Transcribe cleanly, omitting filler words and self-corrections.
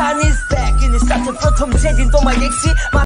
is back in the start প্রথম যেদিন তোমায় দেখছি